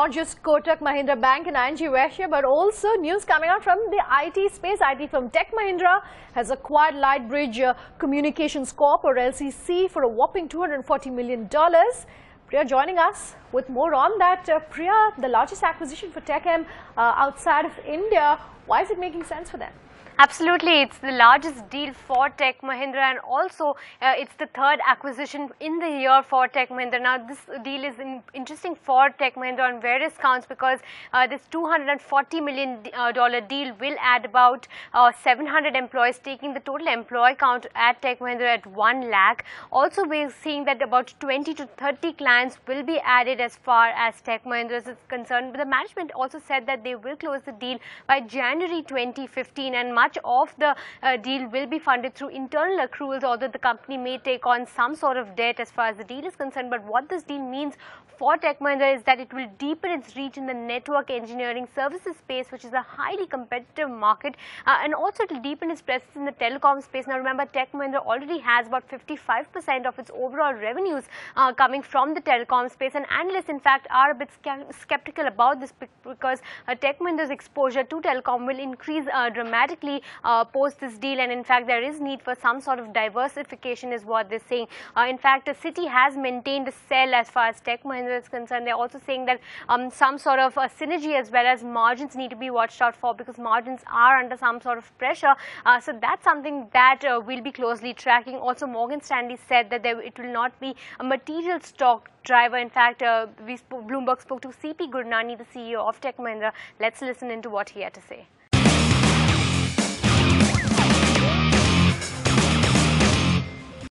not just Tech Mahindra Bank and ING Russia, but also news coming out from the IT space. IT firm Tech Mahindra has acquired Lightbridge Communications Corp or LCC for a whopping $240 million. Priya joining us with more on that. Priya, the largest acquisition for Tech M outside of India. Why is it making sense for them? Absolutely, it's the largest deal for Tech Mahindra, and also it's the third acquisition in the year for Tech Mahindra. Now, this deal is interesting for Tech Mahindra on various counts because this $240 million deal will add about 700 employees, taking the total employee count at Tech Mahindra at 1 lakh. Also, we're seeing that about 20 to 30 clients will be added as far as Tech Mahindra is concerned. But the management also said that they will close the deal by January 2015, and much of the deal will be funded through internal accruals, although the company may take on some sort of debt as far as the deal is concerned. But what this deal means for Tech Mahindra is that it will deepen its reach in the network engineering services space, which is a highly competitive market, and also it will deepen its presence in the telecom space. Now remember, Tech Mahindra already has about 55% of its overall revenues coming from the telecom space, and analysts in fact are a bit skeptical about this because Tech Mahindra's exposure to telecom will increase dramatically post this deal, and in fact there is need for some sort of diversification is what they're saying. In fact, the city has maintained a sell as far as Tech Mahindra is concerned. They're also saying that some sort of synergy as well as margins need to be watched out for because margins are under some sort of pressure. So that's something that we'll be closely tracking. Also, Morgan Stanley said that it will not be a material stock driver. In fact, Bloomberg spoke to C.P. Gurnani, the CEO of Tech Mahindra. Let's listen into what he had to say.